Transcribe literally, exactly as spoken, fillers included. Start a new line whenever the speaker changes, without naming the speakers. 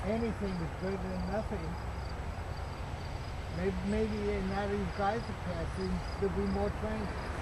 anything is better than nothing. Maybe, maybe now these guys are passing, there'll be more trains.